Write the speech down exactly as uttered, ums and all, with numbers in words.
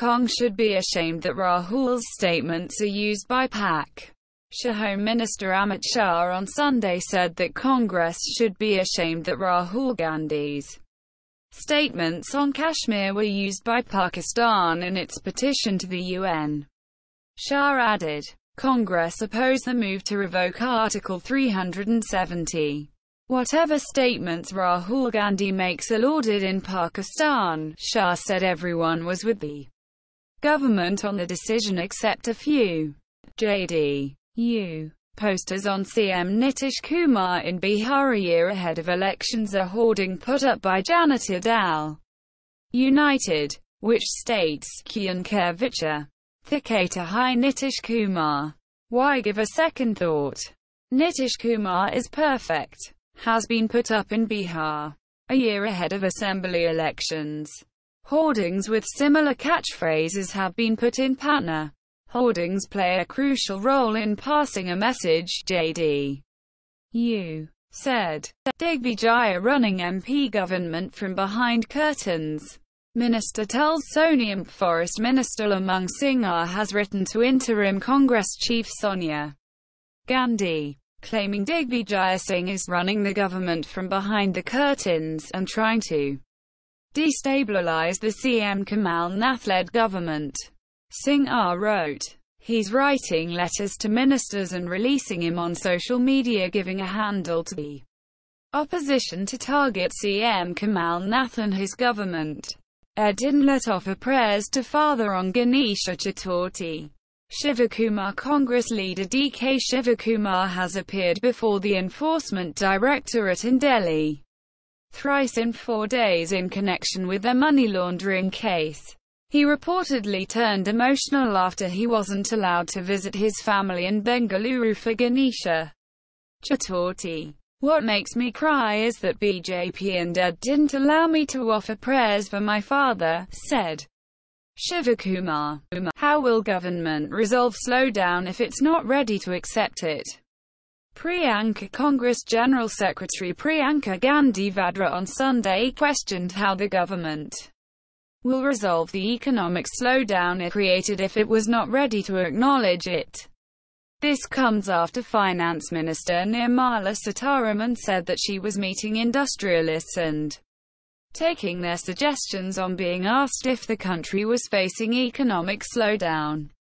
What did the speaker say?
Cong should be ashamed that Rahul's statements are used by Pak. Shah Home Minister Amit Shah on Sunday said that Congress should be ashamed that Rahul Gandhi's statements on Kashmir were used by Pakistan in its petition to the U N. Shah added, Congress opposed the move to revoke Article three hundred seventy. Whatever statements Rahul Gandhi makes are lauded in Pakistan. Shah said everyone was with the government on the decision except a few. J D U posters on C M Nitish Kumar in Bihar a year ahead of elections are hoarding put up by Janata Dal United, which states, Kyun, kare, vichar, thike to hi Nitish Kumar. Why give a second thought? Nitish Kumar is perfect. Has been put up in Bihar a year ahead of assembly elections. Hoardings with similar catchphrases have been put in Patna. Hoardings play a crucial role in passing a message, J D U said. Digvijaya running M P government from behind curtains. Minister tells Soniam Forest Minister Lamung Singhar has written to interim Congress chief Sonia Gandhi, claiming Digvijaya Singh is running the government from behind the curtains and trying to destabilize the C M Kamal Nath-led government. Singhar wrote, he's writing letters to ministers and releasing him on social media, giving a handle to the opposition to target C M Kamal Nath and his government. Ed didn't let off her prayers to Father on Ganesha Chaturthi. Shivakumar Congress leader D K Shivakumar has appeared before the Enforcement Directorate in Delhi thrice in four days in connection with their money laundering case. He reportedly turned emotional after he wasn't allowed to visit his family in Bengaluru for Ganesha Chaturthi. What makes me cry is that B J P and Ed didn't allow me to offer prayers for my father, said Shivakumar. How will government resolve slowdown if it's not ready to accept it? Priyanka Congress General Secretary Priyanka Gandhi Vadra on Sunday questioned how the government will resolve the economic slowdown it created if it was not ready to acknowledge it. This comes after Finance Minister Nirmala Sitharaman said that she was meeting industrialists and taking their suggestions on being asked if the country was facing economic slowdown.